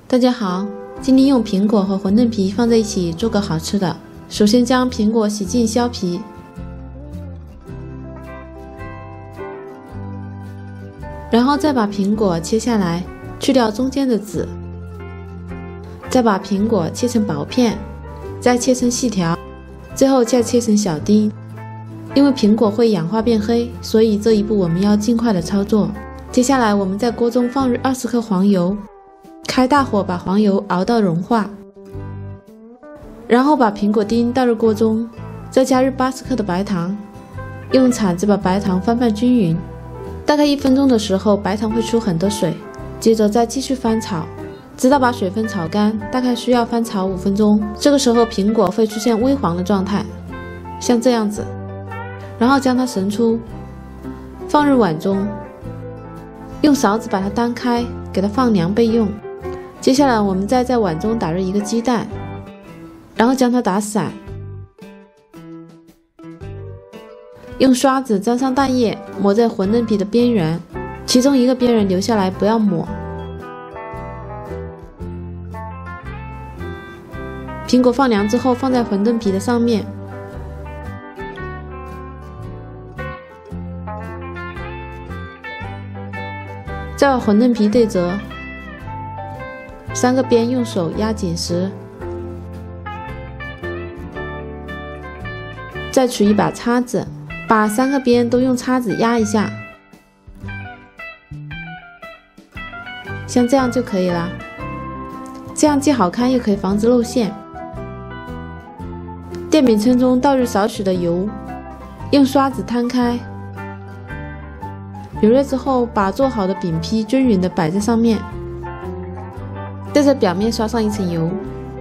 大家好，今天用苹果和馄饨皮放在一起做个好吃的。首先将苹果洗净削皮，然后再把苹果切下来，去掉中间的籽，再把苹果切成薄片，再切成细条，最后再切成小丁。因为苹果会氧化变黑，所以这一步我们要尽快的操作。接下来我们在锅中放入20克黄油，开大火把黄油熬到融化，然后把苹果丁倒入锅中，再加入80克的白糖，用铲子把白糖翻拌均匀。大概1分钟的时候，白糖会出很多水，接着再继续翻炒，直到把水分炒干，大概需要翻炒5分钟。这个时候苹果会出现微黄的状态，像这样子，然后将它盛出，放入碗中，用勺子把它摊开，给它放凉备用。接下来我们再在碗中打入1个鸡蛋，然后将它打散，用刷子沾上蛋液，抹在馄饨皮的边缘，其中1个边缘留下来，不要抹。苹果放凉之后放在馄饨皮的上面，再把馄饨皮对折，3个边用手压紧实，再取一把叉子，把3个边都用叉子压一下，像这样就可以了。这样既好看又可以防止露馅。电饼铛中倒入少许的油，用刷子摊开，油热之后，把做好的饼坯均匀地摆在上面，再在表面刷上1层油。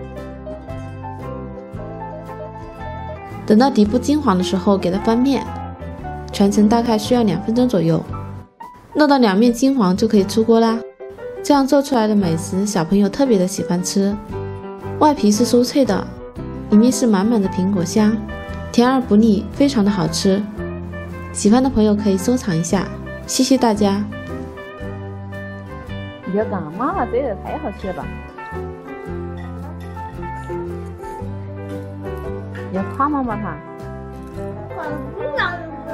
等到底部金黄的时候，给它翻面，全程大概需要2分钟左右。弄到2面金黄就可以出锅啦。这样做出来的美食，小朋友特别的喜欢吃。外皮是酥脆的，里面是满满的苹果香，甜而不腻，非常的好吃。喜欢的朋友可以收藏一下。谢谢大家。 你要干嘛？这个太好吃了吧！要夸妈妈哈。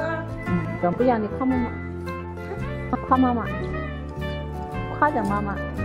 更不一样的夸妈妈，夸妈妈，夸奖妈妈。